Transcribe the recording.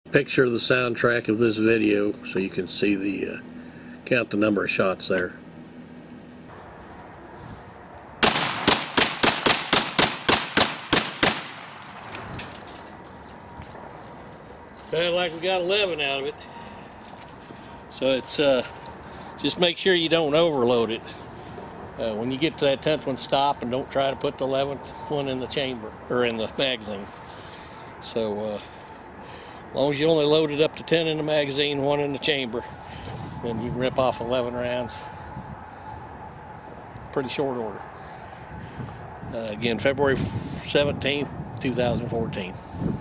Picture of the soundtrack of this video so you can see the count the number of shots there. Sounded like we got 11 out of it. So it's just make sure you don't overload it. When you get to that 10th one, stop and don't try to put the 11th one in the chamber or in the magazine. So as long as you only load it up to 10 in the magazine, 1 in the chamber, then you can rip off 11 rounds. Pretty short order. Again, February 17th, 2014.